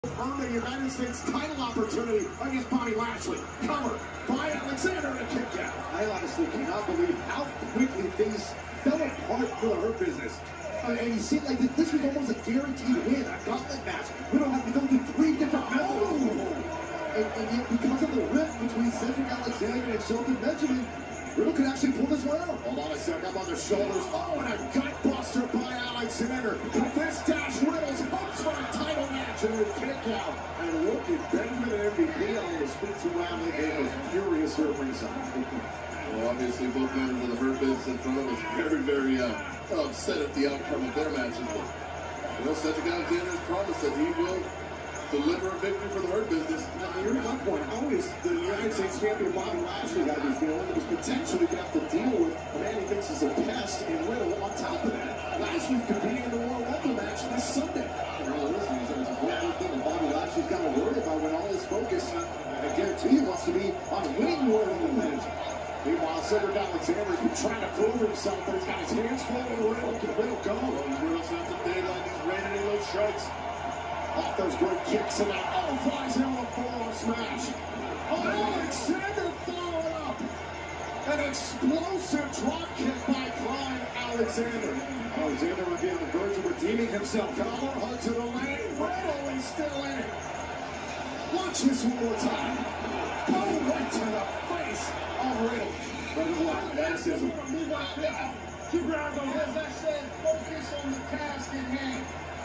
Earned a United States title opportunity against Bobby Lashley. Cover by Alexander and a kick out. I honestly cannot believe how quickly things fell apart for the Hurt Business. And it seemed like this was almost a guaranteed win. A gauntlet match. We don't have to go through 3 different methods. And yet, because of the rift between Cedric Alexander and Shelton Benjamin, Riddle could actually pull this one out. Hold on a second, up on the shoulders. Oh, and a gut buster by Alexander. With this dash, Riddle's hopes for a title match and a kick out. And look at Benjamin and MVP on his feet to Riley. They was furious here ringside. Well, obviously, both members of the Hurt Business in front of us very upset at the outcome of their matches. But, you know, Cedric Alexander has promised that he will deliver a victory for the Hurt Business. Now, here's my point. How is the United States champion Bobby Lashley got to be feeling? It was potentially going to have to deal with a man he thinks is a pest in Riddle. On top of that, Lashley's competing in the Royal Rumble match this Sunday. Well, listen, it's a whole thing that Bobby Lashley's got to worry about when all his focus, I guarantee you, wants to be on winning the Royal Rumble match. Meanwhile, Cedric Alexander's been trying to prove himself, but he's got his hands full with Riddle. Can Riddle go? Well, Riddle's not the daylight. He's raining in those strikes. Off those great kicks and now, flies in on a forearm smash. Oh, Alexander following up. An explosive drop kick by Prime Alexander. Alexander might be on the verge of redeeming himself. Collar hug to the lane. Riddle is still in it. Watch this one more time. Boom, right to the face of Riddle. Riddle athleticism. Keep around on, as I said, focus on the task at hand.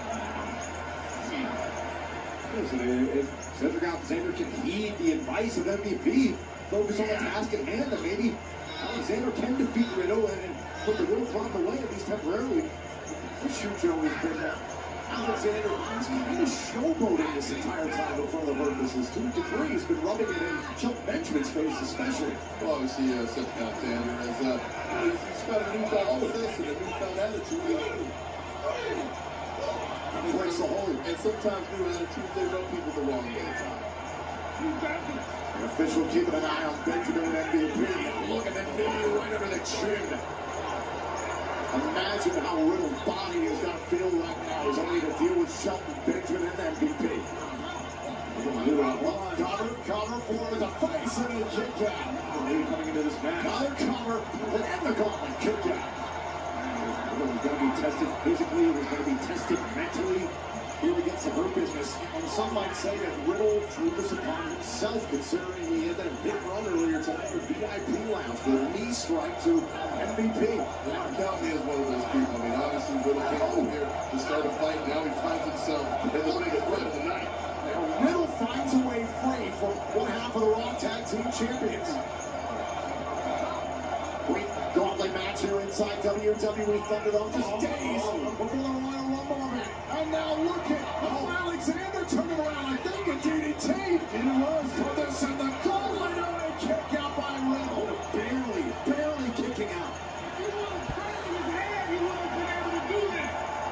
Listen, if Cedric Alexander can heed the advice of MVP, focus on the task at hand, then maybe Alexander can defeat Riddle and put the Riddle problem away, at least temporarily. The shoot Joe has been Alexander is kind of showboating this entire time in front of the Hurt Business. To a degree, he's been rubbing it in Shelton Benjamin's face, especially. Well, obviously, Cedric Alexander has he's got a newfound success and a newfound attitude. He breaks the hole. And sometimes new attitudes, they rub people the wrong way at times. The official keeping an eye on Benjamin and MVP. Look at that knee right under the chin. Imagine how Riddle's body is going to feel right now. He's only to deal with Shelton Benjamin and MVP. Cover for the face and a kick out. Coming into this match. Cover and the gauntlet kick out. He's going to be tested physically. He's going to be tested mentally here against the Hurt Business. And some might say that Riddle drew this upon himself, considering he had that big run earlier tonight with VIP Lounge with a knee strike to MVP. Now, count me as one of those people. I mean, obviously, Riddle came in here to start a fight. Now he finds himself in the biggest threat of the night. Now, Riddle finds a way free from one half of the Raw Tag Team Champions. Great gauntlet match here inside WWE Thunderdome. Just days before the Royal Rumble event. And now look at Alexander turning around. I think a DDT. It was. Put this in the gauntlet and a kick out by Riddle. Barely kicking out. If he would have pressed his hand, he would have been able to do this.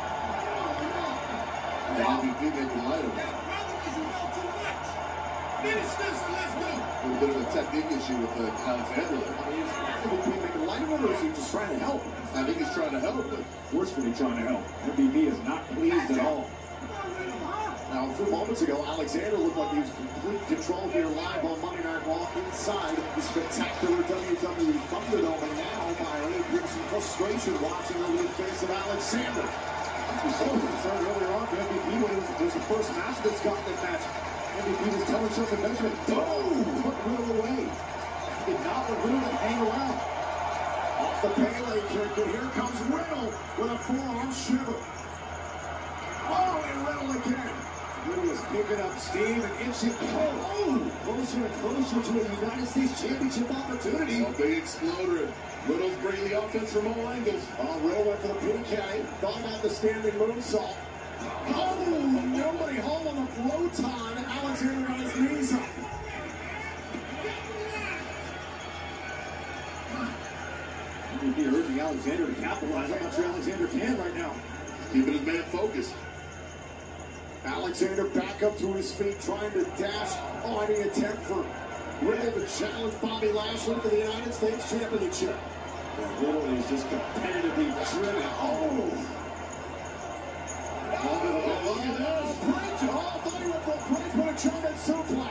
And MVP making light of it. That brother is a little too much. Finish this and let's go. A little bit of a technique issue with Alexander there. I mean, is MVP making light of it, or is he just trying to help? I think he's trying to help, but Forcefully trying to help. MVP is not pleased at all. Now, a few moments ago, Alexander looked like he was in complete control here live on Monday Night Raw inside the spectacular WWE Thunderdome. And now, Byron brings some frustration watching over the face of Alexander. I was so concerned earlier on for MVP when it was the first match of this gauntlet match. MVP was telling Shelton Benjamin, boom, put Riddle away. He did not want Riddle to hang around. Off the Pele kick, and here comes Riddle with a forearm shiver. Oh, and Riddle again. Riddle is picking up steam and inching closer and closer to a United States Championship opportunity. a big exploder. Riddle's bringing the offense from all angles. Oh, Riddle went for the PK. Thought about the standing moonsault. Oh, nobody home on the floaton. Alexander on his knees up. MVP urging Alexander to capitalize. I'm not sure Alexander can right now. Keeping his man focused. Alexander back up to his feet, trying to dash on any attempt for Riddle to challenge Bobby Lashley for the United States Championship. Riddle is just competitively driven. Oh! Look at this! Oh, I thought he was off the break with a German suplex.